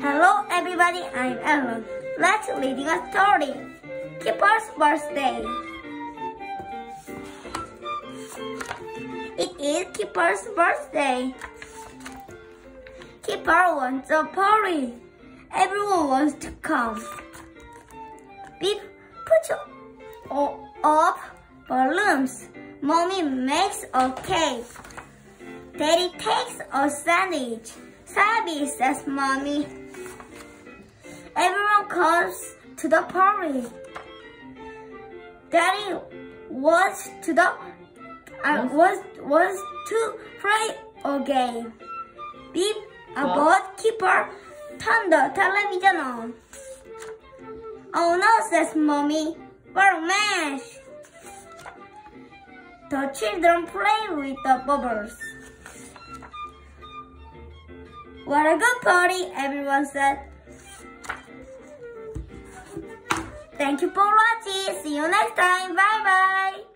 Hello everybody, I'm Elon. Let's reading a story. Kipper's birthday. It is Kipper's birthday. Kipper wants a party. Everyone wants to come. Beep, put up balloons. Mommy makes a cake. Daddy takes a sandwich. Sabby, says Mommy. Everyone comes to the party. Daddy was to play a game. Beep, about Kipper turned the television on. Oh no, says Mommy. What a mess. The children play with the bubbles. What a good party, everyone said. Thank you for watching. See you next time. Bye bye.